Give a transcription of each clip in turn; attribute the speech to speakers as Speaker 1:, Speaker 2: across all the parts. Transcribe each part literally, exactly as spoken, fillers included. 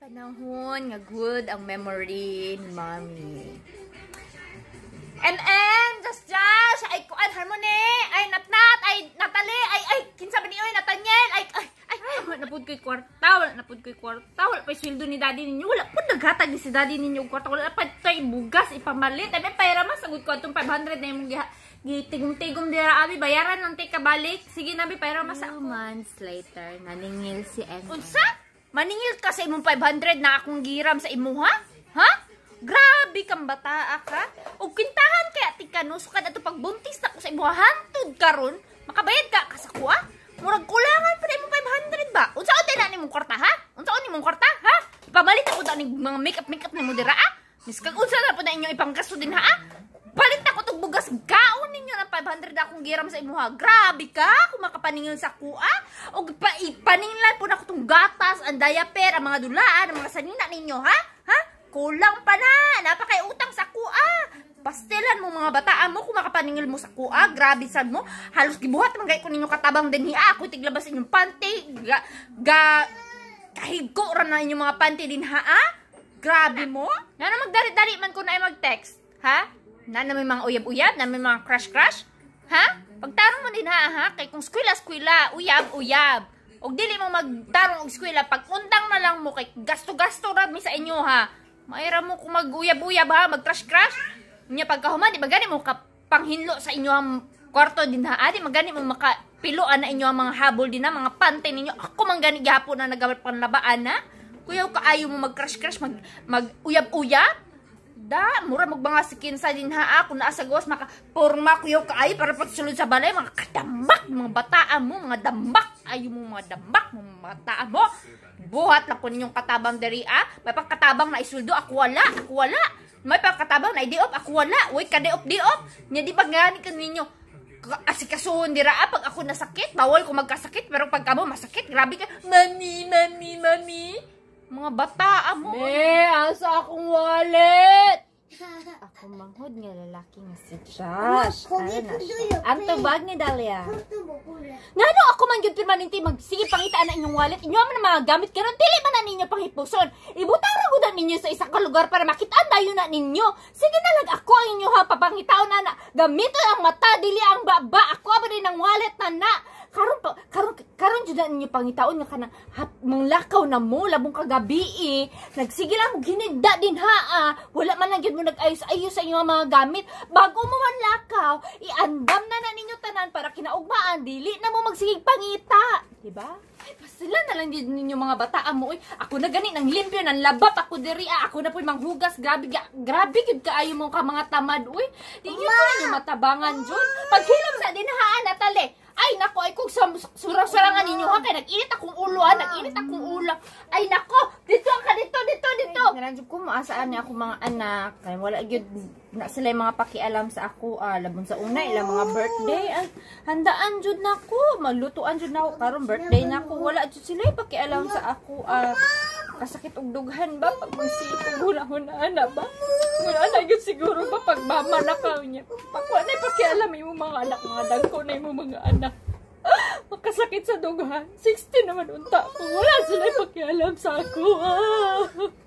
Speaker 1: Panahon nga good ang memory ni Mommy. M M, just just, ay kuan harmony, ay natnat, ay natali, ay ay kinsa ba niyo Nathaniel, ay ay ay wala na pud koy kwarta, wala na pud koy kwarta, wala pa sweldo ni daddy ninyo, wala pud naghatag ni si daddy ninyo og kwarta, wala pa tay bugas ipamalit, ay pera man sagud ko atong five hundred na imong gitigom-tigom dira abi bayaran nang tay kabalik. Sige na bi pera mas two months later naningil si M M. Unsa? Maningil ka sa imong five hundred na akong giram sa imuha? Ha? Grabe kang bataa ka. Og kintahan kaya ti kanus kad ato pagbuntis na ko sa imuha hantud karon, makabayad ka ka sa kuha? Murag kulangan pa imong five hundred ba? Unsa unta na nimong kwarta ha? Unsa on nimong kwarta ha? Pamalit ako ta ning mga makeup makeup nimo dira ah. Miskag unsa na pud na inyo ipanggasto din ha? Ah? Palit na ko tog bugas gaon ninyo ng five hundred akong giram sa imuha. Grabe ka kung makapaningil sa kuha. Og pa ipaninglan po na ko tong gatas, ang diaper, ang mga dulaan, ang mga sanina ninyo ha? Ha? Kulang pa na. Napakay utang sa kuha. Pastelan mo mga bataan mo kung makapaningil mo sa kuha. Grabe sad mo. Halos gibuhat man gay ko ninyo katabang din hiya. Ako tiglabas inyong panty. Ga, ga kahigko ra na inyong mga panty din ha? Ah? Grabe mo. Na na magdari-dari man ko na ay mag-text. Ha? Na na may mga uyab-uyab, na may mga crush-crush. Ha? Pagtarong mo din ha, ha? Kay kung skwila-skwila, uyab-uyab. Og dili mo magtarong og skwila, pag undang na lang mo, kay gasto-gasto rami sa inyo ha. Maira mo kung mag-uyab-uyab ha, mag-crush-crush. Nya pagkahuman, di magani mo kapanghinlo sa inyo ang kwarto din ha. Di magani mo makapiloan na inyo ang mga habol din ha, mga pante ninyo. Ako man gani gihapon na nagawat panlabaan ha. Kuyaw kaayo mo mag-crush-crush, mag-uyab-uyab. Da, mura magbanga si kinsa din ha, kung naa sa gawas maka porma kuyaw ka ay para pagsulod sa balay, mga kadambak, mga bataan mo, mga dambak, ayo mo mga dambak, mga bataan mo. Buhat lang po ninyong katabang dari ah, may pagkatabang na isuldo, ako wala, ako wala. May pagkatabang na i-diop, ako wala. Uy, ka-diop-diop. Nya di ba gani ka ninyo? Asikasuhon dira ah, pag ako nasakit, bawal ko magkasakit, pero pag kamo masakit, grabe ka. Mami, mami, mami. Mga bataan mo.
Speaker 2: Me, asa akong wallet? Ako manghod nga lalaki nga si Josh. Ay na siya. Ang tubag ni Dalia.
Speaker 1: Ngano ako man gyud permanente magsige pangitaan na inyong wallet. Inyo man mga gamit karon dili man na ninyo panghipuson. Ibutang ra gud ninyo sa isa ka lugar para makitaan dayon na ninyo. Sige na lang ako ang inyo ha papangitaon na na. Gamito ang mata dili ang baba. Ako ba din ang wallet na na. Karon pa karon karon jud na ninyo pangitaon nga kanang manglakaw na mo labong kagabi eh. Nagsige lang mo ginigda din ha ah. Wala man lang gyud mo nag-ayos-ayos sa inyong mga gamit. Bago mo man lakaw, iandam na na ninyo tanan para kinaugmaan dili na mo magsigig pangita, di ba? Ay, pasila na lang din ninyo mga bataan mo. Uy, ako na gani nang limpyo nang labat ako diri ah. Ako na po'y manghugas. Grabe grabe gyud kaayo mo ka mga tamad. Uy, di gyud ko ninyo matabangan jud. Paghilom sa din ha, Natale. Ay nako, ay kung surang-surangan ninyo ha, kaya nag-init akong ulo ha, nag-init akong ulo. Ay nako, dito ka, dito, dito, dito.
Speaker 2: Nananjub ko maasaan niya ako mga anak. Kaya wala gyud na sila yung mga pakialam sa ako. Ah, labon sa una, ilang mga birthday. Ay, handaan jud na ako. Maglutuan jud na ako. Karon birthday na ako. Wala jud sila yung pakialam sa ako. Ah, kasakit og dughan ba? Pag masipag, huna-hunaan na ba? Wala na yun siguro ba pag mama na ka niya. Pag wala na pakialam yung mga anak, mga dagko na yung mga anak. Makasakit sa dughan. sixty naman unta ko. Wala sila yung pakialam sa ako. Ah.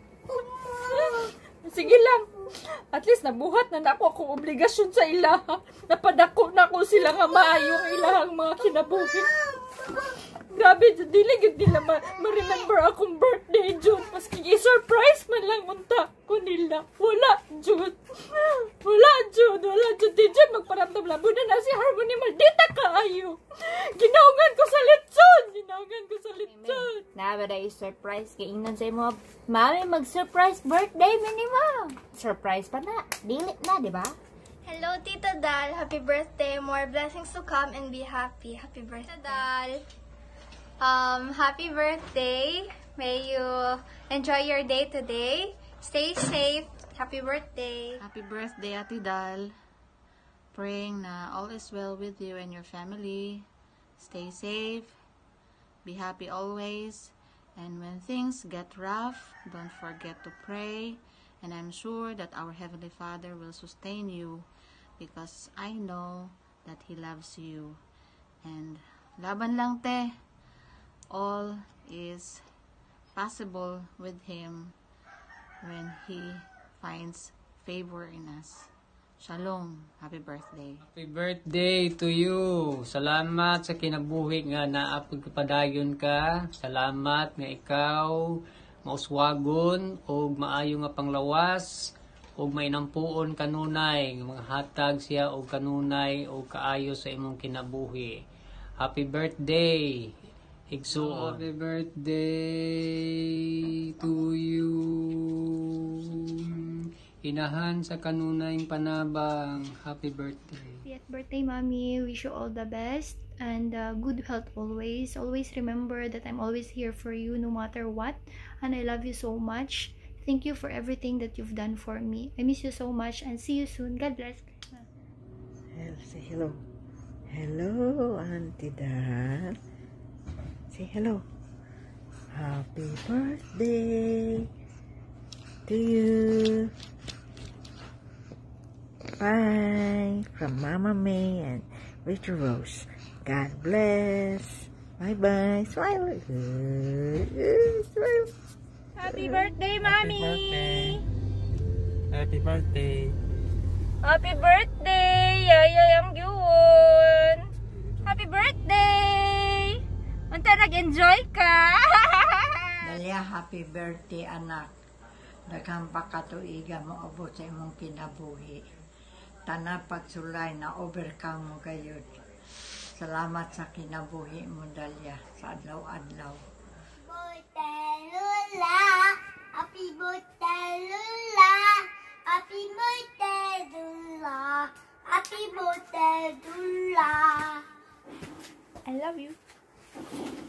Speaker 2: Sige lang. At least nabuhat na na ako akong obligasyon sa ila. Napadako na ako sila nga maayo ang ilahang mga kinabuhi. Grabe, dili gud nila ma-remember akong birthday, Jud. Maski i-surprise man lang unta ko nila. Wala, Jud. Wala, Jud. Wala, Jud. Di Jud, magparamdam labo na na si Harmony. Maldita kaayo. Ginaungan ko sa lechon. Ginaungan ko sa lechon.
Speaker 1: Na ba da i-surprise? Kainan sa mo, mami, mag-surprise birthday, minimum. Surprise pa na. Dili na, di ba?
Speaker 3: Hello, Tita Dal. Happy birthday. More blessings to come and be happy. Happy birthday. Tita Dal. Um, happy birthday. May you enjoy your day today. Stay safe. Happy birthday.
Speaker 4: Happy birthday, Ate Dal. Praying na all is well with you and your family. Stay safe. Be happy always. And when things get rough, don't forget to pray. And I'm sure that our Heavenly Father will sustain you because I know that He loves you. And laban lang, te. All is possible with Him when He finds favor in us. Shalom. Happy birthday.
Speaker 5: Happy birthday to you. Salamat sa kinabuhi nga naapod kapadayon ka. Salamat nga ikaw mauswagon o maayo nga panglawas o mainampuon kanunay mga hatag siya o kanunay o kaayo sa imong kinabuhi. Happy birthday. Igsuon. Happy birthday to you. Inahan sa kanunayng panabang. Happy birthday.
Speaker 6: Happy birthday, Mommy. Wish you all the best and uh, good health always. Always remember that I'm always here for you no matter what. And I love you so much. Thank you for everything that you've done for me. I miss you so much and see you soon. God bless.
Speaker 7: Hello, say hello. Hello, Auntie Dal. Say hello. Happy birthday to you. Bye from Mama May and Rachel Rose. God bless. Bye bye. Smile. Smile.
Speaker 2: Happy birthday, Mommy!
Speaker 5: Happy birthday.
Speaker 2: Happy birthday! Yayay ang yun! Happy birthday! Unta nag-enjoy ka?
Speaker 8: Dalia, happy birthday, anak. Daghang pa katuiga mo abot sa imong kinabuhi. Tanan pagsulay na overcome mo gayud. Salamat sa kinabuhi mo, Dalia, sa adlaw-adlaw.
Speaker 9: Birthday, Lula! Happy birthday, Lula! Happy birthday, Lula! Happy birthday, Lula!
Speaker 6: I love you.